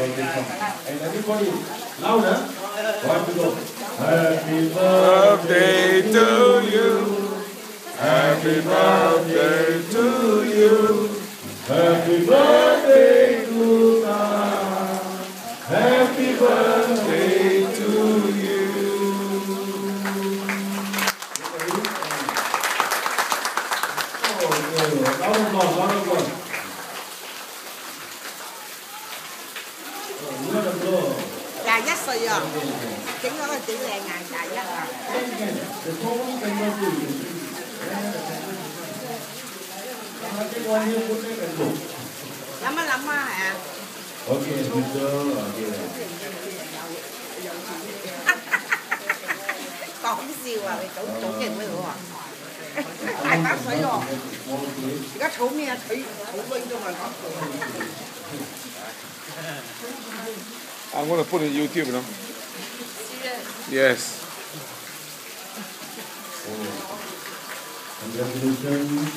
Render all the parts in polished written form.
birthday song. And everybody, louder. One to go. Happy birthday to you. Happy birthday to you. Happy birthday to us. Happy birthday to you. Round of applause. Già nhất rồi à. Chính nó là chữ lẹ ngàn già nhất à. Lắm á hả? Ok, betul. Còn không siêu à, chủ kìa mới được à. Ai bác sấy rồi. Chỉ có thủ nghe thủ binh cho mà có. I'm going to put it on YouTube, no? Yes. Congratulations.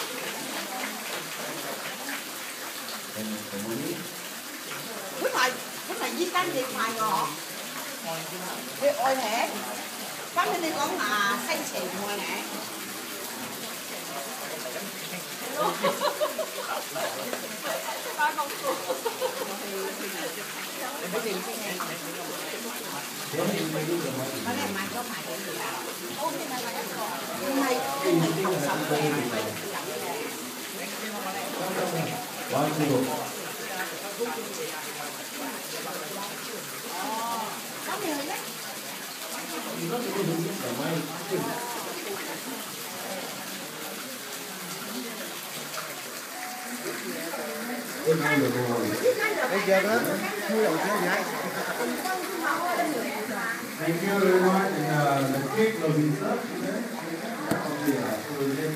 Cái này di tán điện thoại ngọ. Đi ôi hả? Có nên đi con mà say xỉn ngoài nè. Ba con cô. Cái này mai có phải cái gì nào? Ô cái này là cái con. Cái này không sống về này. One, two. Có nhiều đấy. Thank you very much. And the cake will be served today. So we'll get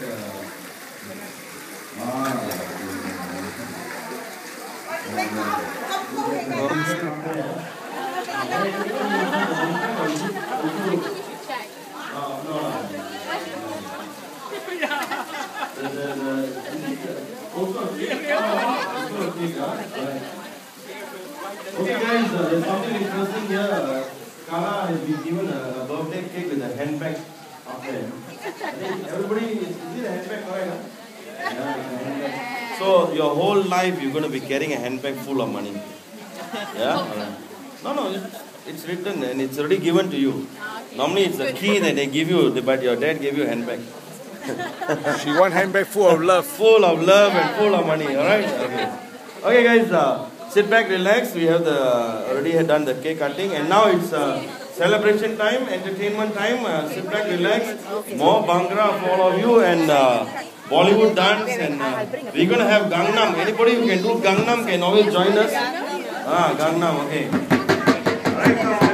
Okay guys, there's something interesting here. Kala has been given a birthday cake with a handbag up there. I think everybody, is it a handbag correct? Yeah, it's a handbag. So your whole life you're going to be carrying a handbag full of money. Yeah? No, it's written and it's already given to you. Normally it's a key that they give you, but your dad gave you a handbag. She want handbag full of love. Full of love and full of money, alright? Okay guys, sit back, relax. We have already had done the cake cutting and now it's celebration time, entertainment time. Sit back, relax. More Bhangra for all of you and Bollywood dance and we're going to have Gangnam. Anybody who can do Gangnam can always join us. Gangnam, okay. Alright,